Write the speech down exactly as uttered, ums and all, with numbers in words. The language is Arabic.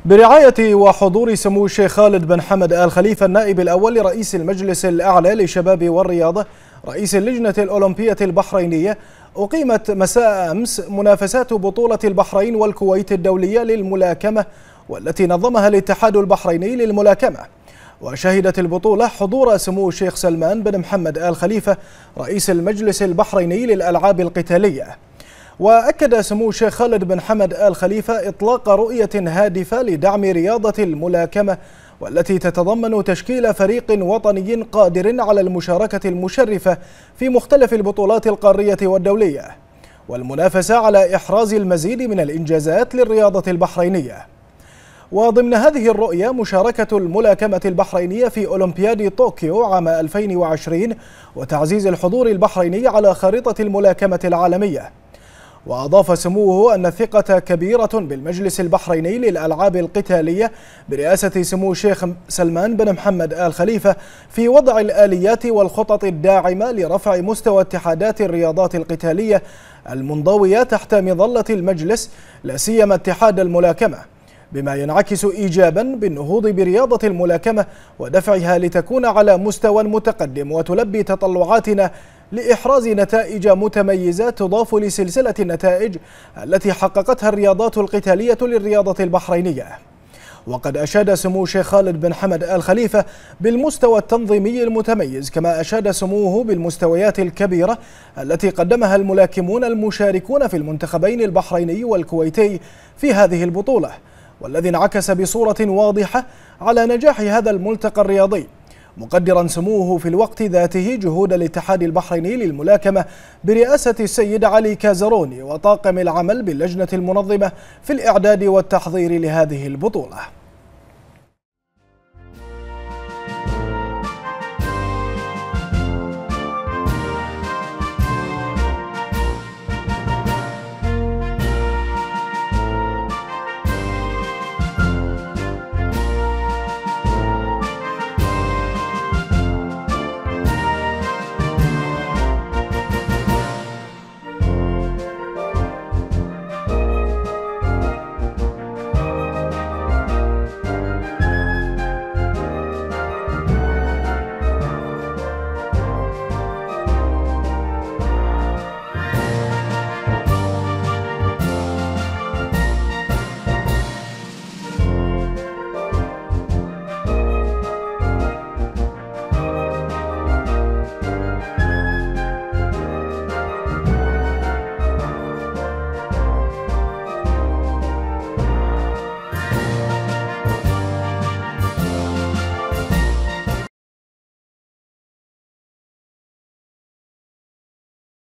برعاية وحضور سمو الشيخ خالد بن حمد آل خليفة النائب الأول لرئيس المجلس الأعلى للشباب والرياضة رئيس اللجنة الأولمبية البحرينية، أقيمت مساء أمس منافسات بطولة البحرين والكويت الدولية للملاكمة، والتي نظمها الاتحاد البحريني للملاكمة. وشهدت البطولة حضور سمو الشيخ سلمان بن محمد آل خليفة رئيس المجلس البحريني للألعاب القتالية. وأكد سمو الشيخ خالد بن حمد آل خليفة إطلاق رؤية هادفة لدعم رياضة الملاكمة، والتي تتضمن تشكيل فريق وطني قادر على المشاركة المشرفة في مختلف البطولات القارية والدولية، والمنافسة على إحراز المزيد من الإنجازات للرياضة البحرينية. وضمن هذه الرؤية مشاركة الملاكمة البحرينية في أولمبياد طوكيو عام ألفين وعشرين، وتعزيز الحضور البحريني على خارطة الملاكمة العالمية. وأضاف سموه أن الثقة كبيرة بالمجلس البحريني للألعاب القتالية برئاسة سمو الشيخ سلمان بن محمد آل خليفة في وضع الآليات والخطط الداعمة لرفع مستوى اتحادات الرياضات القتالية المنضوية تحت مظلة المجلس، لا سيما اتحاد الملاكمة، بما ينعكس إيجابا بالنهوض برياضة الملاكمة ودفعها لتكون على مستوى متقدم وتلبي تطلعاتنا لإحراز نتائج متميزة تضاف لسلسلة النتائج التي حققتها الرياضات القتالية للرياضة البحرينية. وقد أشاد سمو الشيخ خالد بن حمد آل خليفة بالمستوى التنظيمي المتميز، كما أشاد سموه بالمستويات الكبيرة التي قدمها الملاكمون المشاركون في المنتخبين البحريني والكويتي في هذه البطولة، والذي انعكس بصورة واضحة على نجاح هذا الملتقى الرياضي، مقدرا سموه في الوقت ذاته جهود الاتحاد البحريني للملاكمة برئاسة السيد علي كازروني وطاقم العمل باللجنة المنظمة في الإعداد والتحضير لهذه البطولة.